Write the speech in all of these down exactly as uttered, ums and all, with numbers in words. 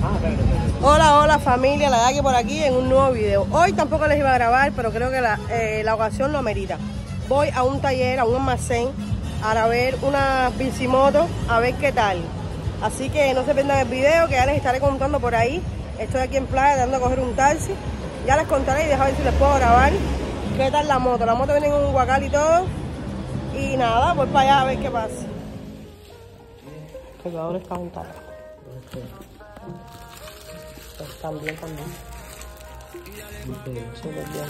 Hola, hola familia, la Daki por aquí en un nuevo video. Hoy tampoco les iba a grabar, pero creo que la, eh, la ocasión lo amerita. Voy a un taller, a un almacén, a ver una bicimoto, a ver qué tal. Así que no se pierdan el video, que ya les estaré contando por ahí. Estoy aquí en playa, dando a coger un taxi. Ya les contaré y dejar ver si les puedo grabar qué tal la moto. La moto viene en un guacal y todo. Y nada, voy para allá a ver qué pasa. El cargador está montado. Están bien también. Súper bien.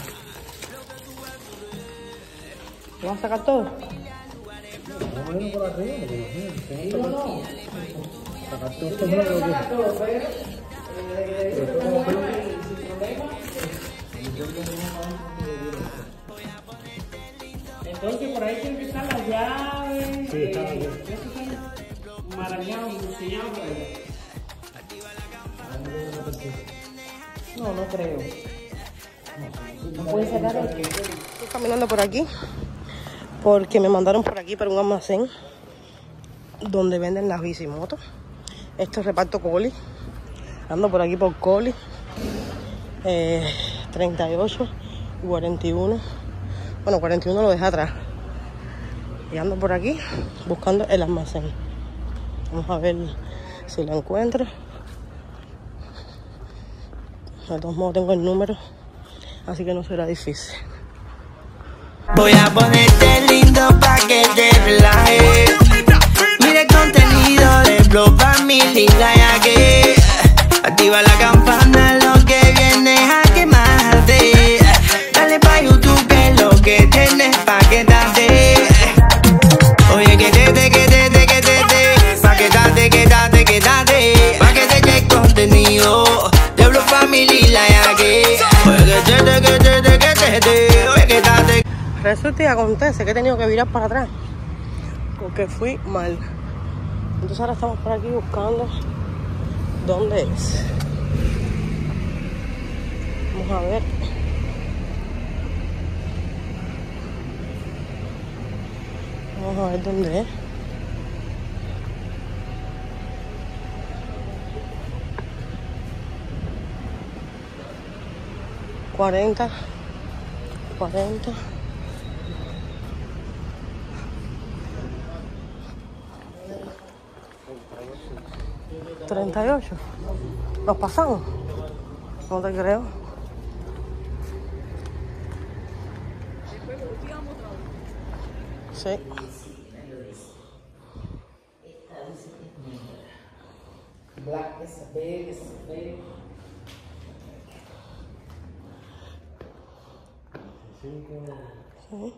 ¿Lo vas a sacar todo? No, no, por arriba, porque no, no, no. Sacar todo esto, Quiero sacar todo, pero sin problema. Entonces por ahí tienen que estar las llaves. Sí, está bien. Eso está marañado, enseñado por ahí. No, no creo. No puede sacar el... Estoy caminando por aquí porque me mandaron por aquí para un almacén donde venden las bicimotos. Esto es reparto Coli. Ando por aquí por Coli. Eh, treinta y ocho y cuarenta y uno. Bueno, cuarenta y uno lo dejé atrás. Y ando por aquí buscando el almacén. Vamos a ver si lo encuentro. De todos modos tengo el número, así que no será difícil. Voy a ponerte lindo pa' que te relajes. Mira el contenido de Flow Family, ya que activa la campana, lo que viene es a quemarte. Dale pa' YouTube que es lo que tienes pa' quedarte. Oye, quédate, quédate, quédate, pa' quedarte, quédate, quédate, pa' que te llegue el contenido de Flow Family, ya que oye, quédate, quédate, quédate, oye, quédate. Resulta y acontece que he tenido que virar para atrás porque fui mal. Entonces ahora estamos por aquí buscando dónde es. Vamos a ver. Vamos a ver dónde es. cuarenta, cuarenta. treinta y ocho. ¿Nos pasamos? No te creo. Sí. Black is a big, is a big. Sí.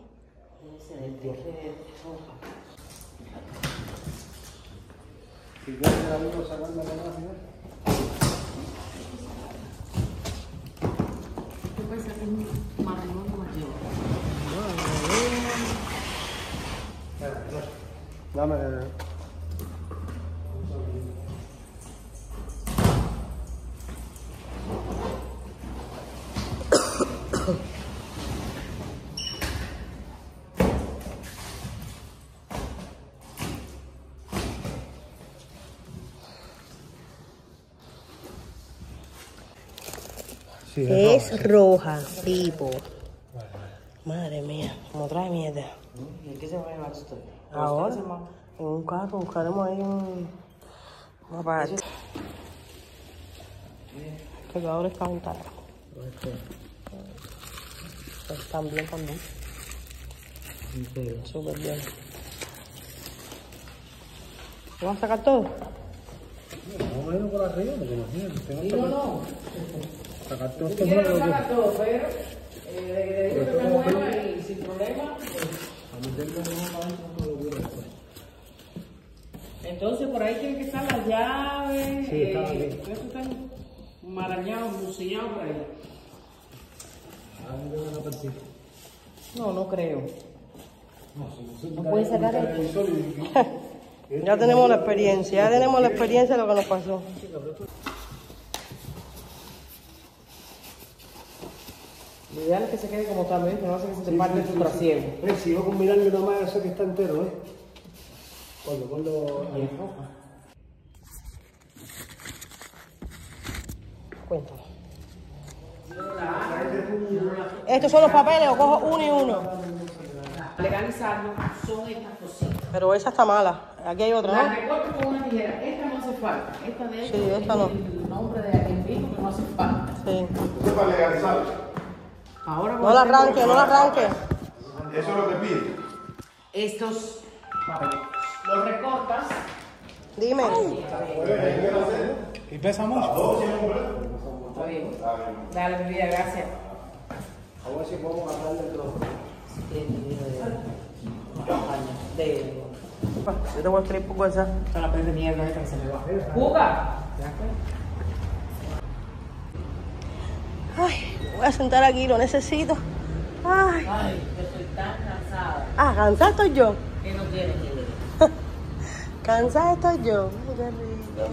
Si yo me la digo sacando la máquina. ¿Qué puede ser un matrimonio mayor? Dame. Sí, Es roja, roja, tipo. Madre mía, como trae mierda. ¿Y en qué se va a llevar esto? Ahora, en un carro, buscaremos ahí un... una parte. El cargador está montado. Están bien también. Súper bien. ¿Lo vas a sacar todo? No, no, no, por arriba, porque imagínate. Sí, no, no. Sacar todo esto. Quiero sacar todo, pero eh, de que está buena y sin problema. Entonces por ahí tienen que estar las llaves. Sí, está bien. Eh, eso está marañado, museñado por ahí. No, no creo. No puede sacar el... Ya tenemos la experiencia, ya tenemos la experiencia de lo que nos pasó. Lo ideal es que se quede como tal, ¿ves? Que no hace que se te parte tu trasiego. Eh, si yo combinarle una más, eso que está entero, ¿eh? Ponlo, ponlo. Y es roja. Cuéntame. ¿Estos son los papeles o cojo uno y uno? Legalizarlo son estas cositas. Pero esa está mala. Aquí hay otra, La ¿no? recorto con una tijera. Esta no hace falta. Esta de Sí, esta no. el nombre de aquel mismo que no hace falta. Sí. ¿Usted para legalizarlo? Ahora No la arranque, no la arranque. Eso es lo que pide. estos papeles. Los recortas. Dime. ¿Y pesa mucho? Está bien. Dale, mi vida, gracias. A ver si podemos gastar dentro. De Yo te voy a escribir por WhatsApp. a la pez de mierda esta que se me va. ¡Juga! Ay, me voy a sentar aquí, lo necesito. Ay. Ay, yo estoy tan cansada Ah, cansada estoy yo. que no tienes idea. Cansada estoy yo. Ay, qué rico.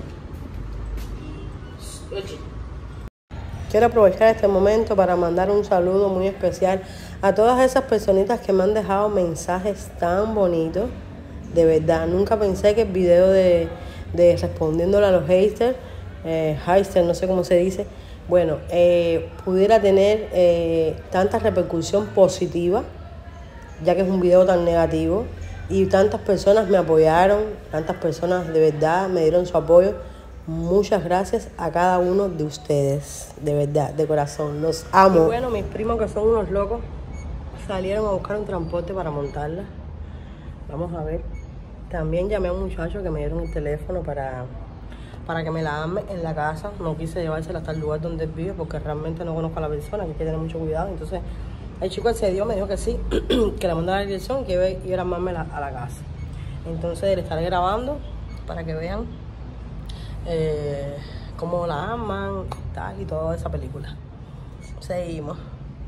Oye, Quiero aprovechar este momento para mandar un saludo muy especial a todas esas personitas que me han dejado mensajes tan bonitos. De verdad, nunca pensé que el video de, de respondiéndole a los haters, eh, haters, no sé cómo se dice, bueno, eh, pudiera tener eh, tanta repercusión positiva, ya que es un video tan negativo. Y tantas personas me apoyaron, tantas personas de verdad me dieron su apoyo. Muchas gracias a cada uno de ustedes, de verdad, de corazón, los amo. Y bueno, mis primos que son unos locos, salieron a buscar un transporte para montarla. Vamos a ver. También llamé a un muchacho que me dieron el teléfono para, para que me la arme en la casa. No quise llevársela hasta el lugar donde él vive porque realmente no conozco a la persona, que hay que tener mucho cuidado. Entonces, el chico accedió, me dijo que sí, que le mandara la dirección y que iba, iba a armarme la, a la casa. Entonces, le estaré grabando para que vean Eh, cómo la aman, tal, y toda esa película. Seguimos.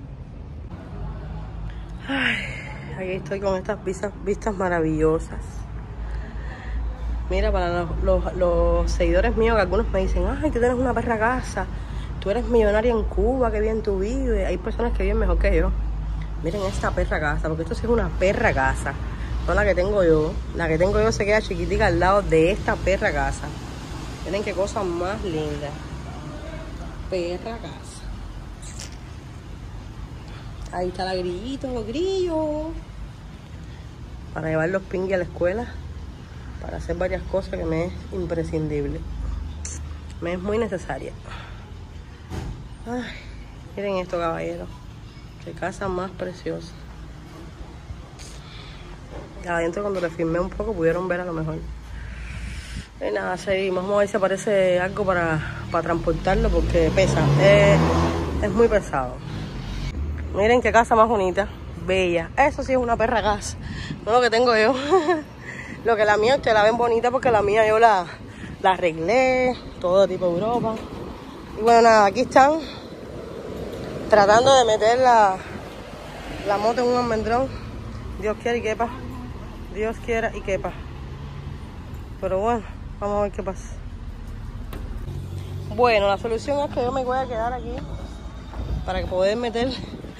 Ay, aquí estoy con estas vistas, vistas maravillosas. Mira, para los, los, los seguidores míos, que algunos me dicen, ay, tú tienes una perra casa, tú eres millonaria en Cuba, qué bien tú vives. Hay personas que viven mejor que yo. Miren esta perra casa, porque esto sí es una perra casa, no la que tengo yo. La que tengo yo se queda chiquitica al lado de esta perra casa. Miren qué cosa más linda. Perra casa. Ahí está la grillito, los grillos. Para llevar los pingui a la escuela. Para hacer varias cosas que me es imprescindible. Me es muy necesaria. Ay, miren esto, caballeros. Qué casa más preciosa. Adentro, cuando le filmé un poco, pudieron ver a lo mejor. Y nada, seguimos. Vamos a ver si aparece algo para, para transportarlo porque pesa. Eh, es muy pesado. Miren qué casa más bonita, bella. Eso sí es una perra casa. No lo que tengo yo. Lo que la mía, ustedes la ven bonita porque la mía yo la, la arreglé. Todo tipo de Europa. Y bueno, nada, aquí están tratando de meter la, la moto en un almendrón. Dios quiera y quepa. Dios quiera y quepa. Pero bueno, vamos a ver qué pasa. Bueno, la solución es que yo me voy a quedar aquí para poder meter.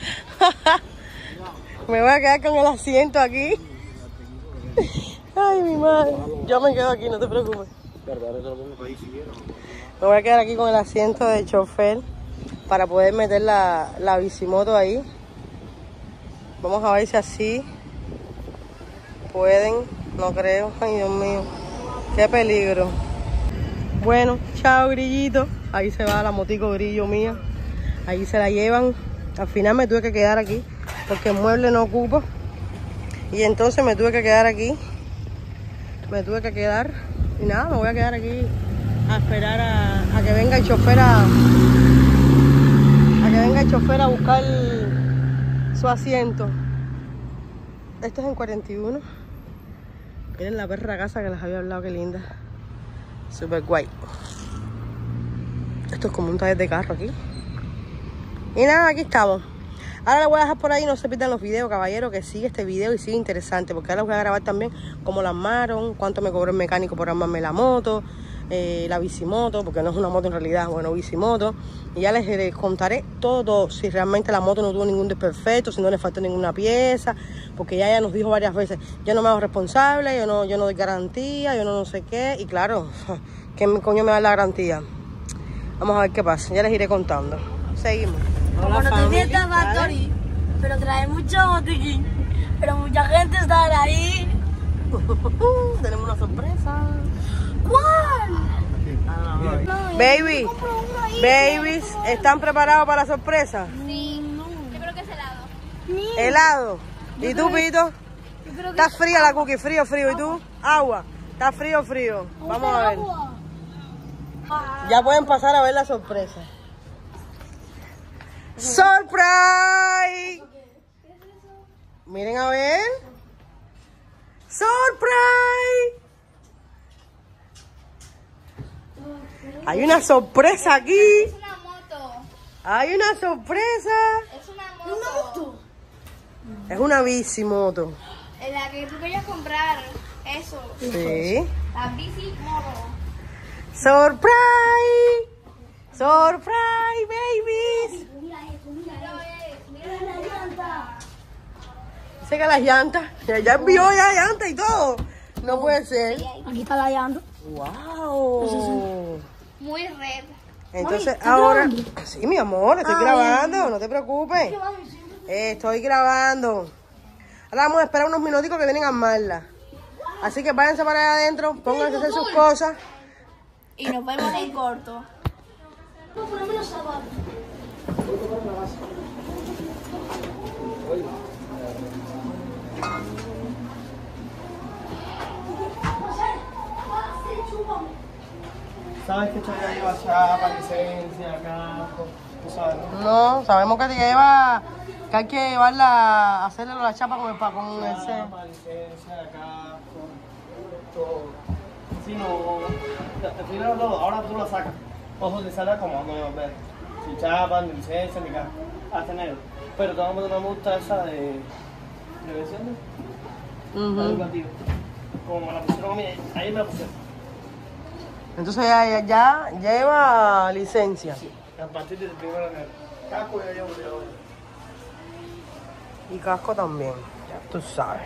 Me voy a quedar con el asiento aquí. Ay, mi madre. Yo me quedo aquí, no te preocupes. Me voy a quedar aquí con el asiento de chofer para poder meter la, la bicimoto ahí. Vamos a ver si así pueden. No creo. Ay, Dios mío. Qué peligro. Bueno, chao, grillito. Ahí se va la motico grillo mía. Ahí se la llevan. Al final me tuve que quedar aquí porque el mueble no ocupa. Y entonces me tuve que quedar aquí. Me tuve que quedar. Y nada, me voy a quedar aquí a esperar a, a que venga el chofer a... A que venga el chofer a buscar su asiento. Esto es en cuarenta y uno. Miren la perra casa que les había hablado, qué linda. Super guay. Esto es como un taller de carro aquí. Y nada, aquí estamos. Ahora les voy a dejar por ahí, no se pierdan los videos, caballeros, que sigue este video y sigue interesante. Porque ahora les voy a grabar también cómo la armaron, cuánto me cobró el mecánico por armarme la moto, eh, la bicimoto, porque no es una moto en realidad, bueno, bicimoto. Y ya les, les contaré todo, todo, si realmente la moto no tuvo ningún desperfecto, si no le faltó ninguna pieza. Porque ya ella nos dijo varias veces, yo no me hago responsable, yo no, yo no doy garantía, yo no no sé qué. Y claro, ¿qué coño me da la garantía? Vamos a ver qué pasa, ya les iré contando. Seguimos. Como noticias Factory, pero trae mucho botiquín. Pero mucha gente estará ahí. Tenemos una sorpresa. ¿Cuál? Baby, babies, ¿están preparados para la sorpresa? Sí, yo creo que es helado. ¿Helado? ¿Y tú, Pito? Está fría la cookie, frío, frío. ¿Y tú? Agua. ¿Está frío, frío? Vamos a ver. Ya pueden pasar a ver la sorpresa. ¡Surprise! Miren a ver. ¡Surprise! Hay una sorpresa aquí. Es una moto. Hay una sorpresa. Es una moto. Es una bici moto. En la que tú querías comprar. Eso. Sí. La bici moto. ¡Surprise! ¡Surprise, babies! Mira eso, mira eso. Mira la llanta. Sé que las llantas. Ya, ya envió ya llantas y todo. No puede ser. Aquí está la llanta. ¡Wow! Muy red. Entonces ahora... Sí, mi amor, estoy grabando. No te preocupes. Eh, estoy grabando. Ahora vamos a esperar unos minuticos que vienen a armarla. Así que váyanse para allá adentro, pónganse a hacer sus cosas. Y nos vemos en corto. ¿Sabes que esto ya lleva chapa, licencia, casco? ¿Tú sabes, no? No, sabemos que te lleva... Que hay que llevarla, hacerle la chapa con el, pa- con el C. Chapa, licencia, casco, todo. Si no, primero todo, ahora tú lo sacas. Ojo, te sale como nuevo, ver. Sin chapa, ni licencia, ni casco. Hasta negro. Pero te vamos a dar una multa esa de... ¿Prevención? Ujú. Educativo. Como me la pusieron a mí, ahí me la pusieron. Entonces ya, ya, ya lleva licencia. Sí, a partir del primero de enero. Casco ya llevo yo. Y casco también, ya tú sabes.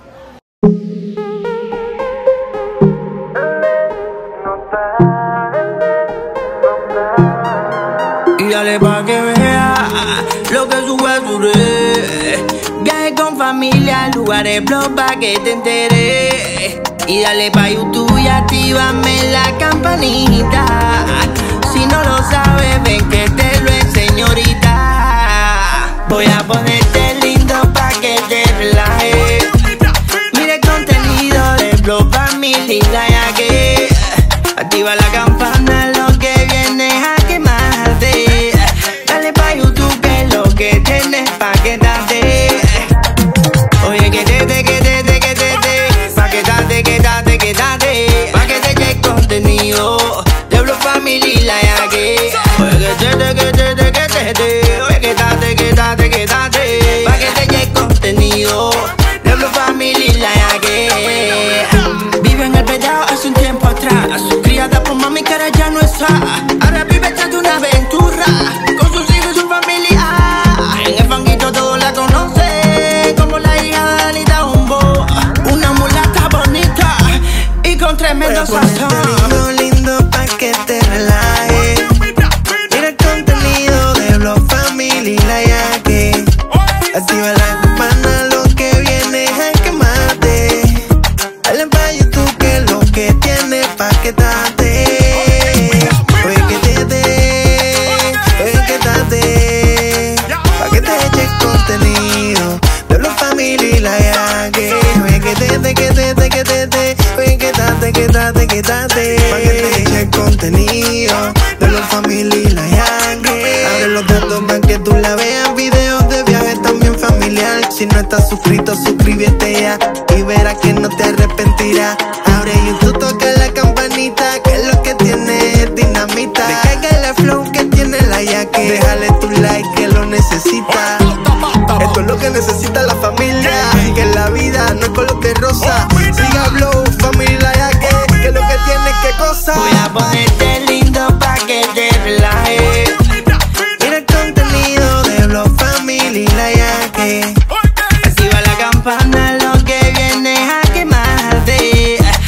Y dale pa' que vea lo que sube tu red. Viaje con familia, lugares, blog pa' que te enteres. Y dale pa' YouTube y actívame la campanita. Si no lo sabes, ven que te lo enseño ahorita. Voy a ponerte lindo pa' que te relajes. Mire el contenido de Blog Familia ya que activa la campana, lo que viene es a quemarte. Dale pa' YouTube que es lo que tienes pa' quedarte. Oye, que te, te, que te, te, que te, te, pa' quedarte, quedarte, quedarte, pa' que te eche contenido de Blog Familia ya que. Oye, que te, te, que te, te, que te, te, oye, quedate, quedate, quedate, pa' que te eche contenido de Blog Familia ya que. Vive en el pedao hace un tiempo atrás, criada por mami que ahora ya no está. Ahora vive echando una aventura con sus hijos y su familia. En el fanguito todos la conocen como la hija de Anita Humbo, una mulata bonita y con tremendo sazón. Lindo, lindo pa' que te relajes. Mira el contenido de Blog Familia ya que activa la campana, lo que viene es a quemarte. Dale pa' YouTube que lo que tiene pa' quedarte. Oye, que te dé, oye, que te pa' que te eche contenido de Blog Familia ya que. Oye, que te dé, que te dé, que te dé, oye, que te que te que te pa' que te eche contenido de Blog Familia ya que. Abre los datos pa' que tú la veas, videos de viajes también familiar. Si no estás suscrito, suscríbete ya y verás que no te arrepentirás. Abre YouTube, toca la campanita, que es lo que tiene es dinamita. Descarga el flow que tiene la ya que. Déjale tu like que lo necesita. Esto es lo que necesita la familia, que en la vida no es color de rosa. Siga Blog Familia ya que, que es lo que tiene que cosa. Voy a ponerte lindo pa' que te relajes. Mira el contenido de Blog Familia ya que activa la campana, lo que viene es a quemarte.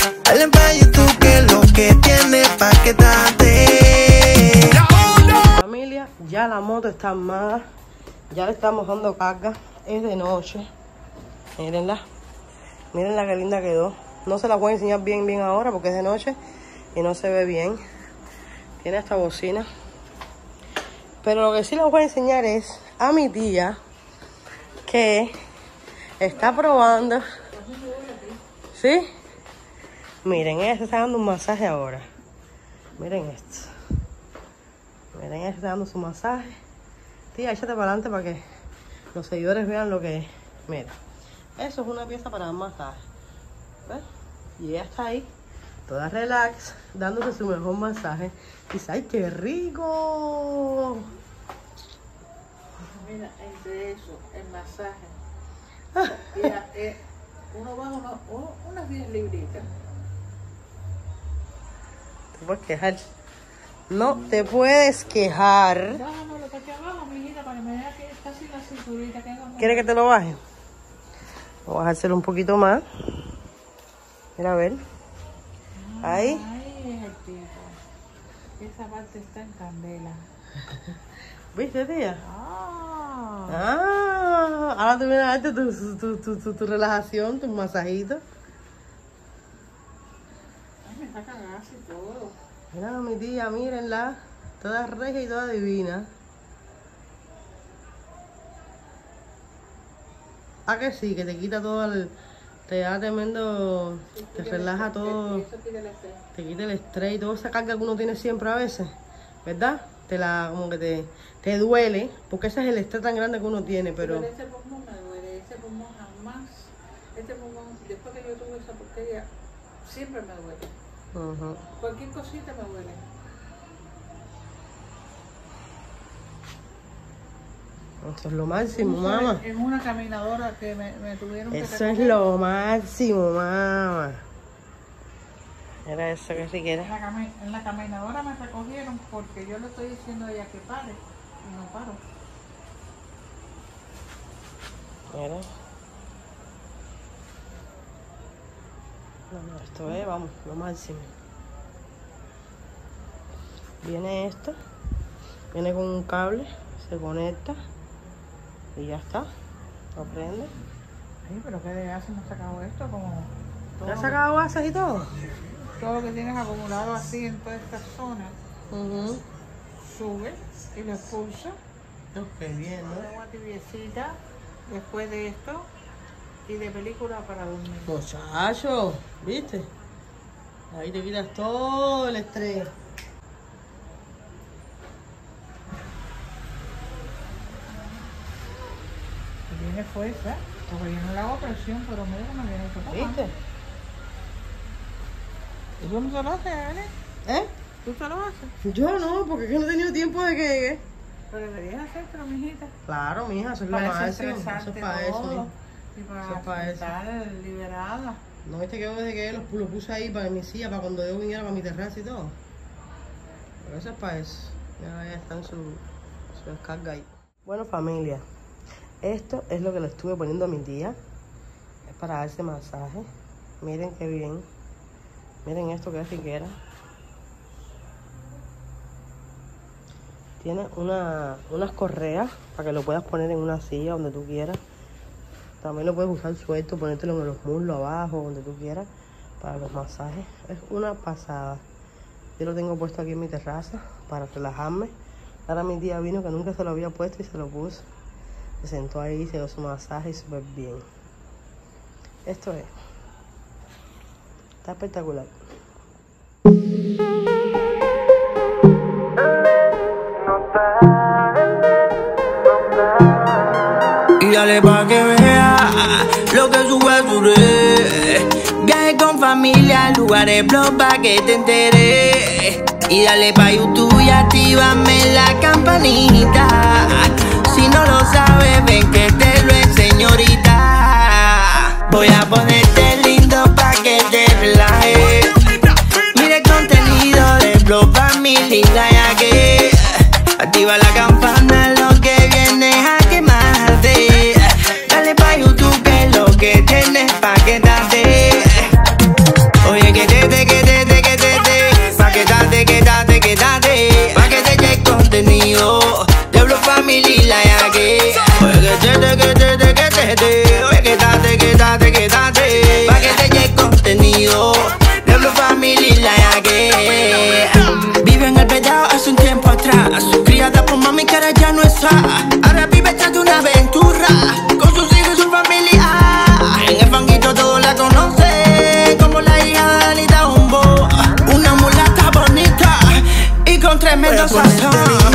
Ya la moto está armada. Ya le estamos dando carga. Es de noche. Mírenla. Mírenla qué linda quedó. No se la voy a enseñar bien bien ahora porque es de noche y no se ve bien. Tiene esta bocina. Pero lo que sí les voy a enseñar es a mi tía que está probando. ¿Sí? Miren, ella se está dando un masaje ahora. Miren esto. Miren, ella se está dando su masaje. Tía, échate para adelante para que los seguidores vean lo que es. Mira, eso es una pieza para dar masaje. ¿Ves? Y ella está ahí, toda relax, dándose su mejor masaje. Y dice, ¡ay, qué rico! Mira, entre eso, el masaje. Mira, eh, uno baja uno, uno, unas diez libritas. Te puedes quejar. No te puedes quejar. Bájamelo para aquí abajo, mi hijita, para que me vea que está así la cinturita. ¿Quieres que te lo baje? Voy a bajárselo un poquito más. Mira, a ver. Ahí. Ahí es el tipo. Esa parte está en candela. ¿Viste, tía? Ah. Ah, ahora tú vienes a darte tu, tu, tu, tu, tu relajación, tus masajitos. Ay, me saca gas y todo. Mira, mi tía, mírenla. Toda regia y toda divina. Ah, que sí, que te quita todo el... Te da tremendo... Te relaja todo. Te quita el estrés y toda esa carga que uno tiene siempre a veces. ¿Verdad? Te la... como que te... Te duele. Porque ese es el estrés tan grande que uno tiene, pero... Pero ese pulmón me duele. Ese pulmón jamás... Este pulmón, después que yo tuve esa porquería, siempre me duele. Uh-huh. Cualquier cosita me duele. Eso es lo máximo, mamá. En una caminadora que me, me tuvieron que Eso es recoger. lo máximo, mamá. Era eso que si En quieres. la, cami- en la caminadora me recogieron porque yo le estoy diciendo a ella que pare y no paro. Mira. No, no, esto es, vamos, lo máximo. Viene esto. Viene con un cable. Se conecta. Y ya está. Lo prende. Ay, pero qué de gas hemos sacado esto como... todo ¿Ya has lo sacado gases y todo? que- Todo lo que tienes acumulado así en toda esta zona, Uh-huh. sube y lo expulsa. Qué bien, ¿no? Agua tibiecita después de esto y de película para dormir. Muchacho, ¿viste? Ahí te quitas todo el estrés. Tiene fuerza, porque yo no le hago presión, pero mira que me viene esto. ¿Viste? ¿Y tú no se lo haces, Ale? ¿Eh? ¿Tú se lo haces? Yo no, porque es que no he tenido tiempo de que... Pero deberías hacértelo, mijita. Claro, mija, eso es lo Para máximo. Eso desestresarte es para eso, todo. mija. Y Eso para, es para eso. estar liberada. ¿No viste que yo desde que lo, lo puse ahí para mi silla, para cuando yo viniera para mi terraza y todo? Pero eso es para eso. Ya, ya están su, su descarga ahí. Bueno, familia, esto es lo que le estuve poniendo a mi tía. Es para darse masaje. Miren qué bien. Miren esto que es riquera. Tiene una, unas correas para que lo puedas poner en una silla donde tú quieras. También lo puedes usar suelto, ponértelo en los muslos abajo, donde tú quieras, para los masajes. Es una pasada. Yo lo tengo puesto aquí en mi terraza para relajarme. Ahora mi tía vino que nunca se lo había puesto y se lo puso. Se sentó ahí, se dio su masaje y súper bien. Esto es. Está espectacular. Y dale pa' que vea lo que sube a su red. Viaje con familia, lugares blog pa' que te enteres. Y dale pa' YouTube y actívame la campanita. Si no lo sabes, ven que te lo enseño ahorita. Voy a ponerte lindo pa' que te relajes. Mire el contenido de blog familia ya que activa la campana, lo que viene a quemarte. Dale pa' YouTube que es lo que tienes pa' quedarte. Oye, que te, te, que te, te, que te, te. Pa' quedarte, quedarte, quedarte. Pa' que te llegue contenido de quédate, oye, quédate, quédate, quédate. Pa' que te llegue contenido de Blue Family la Yagué. Vive en el Vedado hace un tiempo atrás. Criada por mami que ahora ya no está. Ahora vive esta de una aventura con sus hijos y su familia. En el fanguito todos la conocen como la hija de Anita Humbo. Una mulata bonita y con tremendo sazón.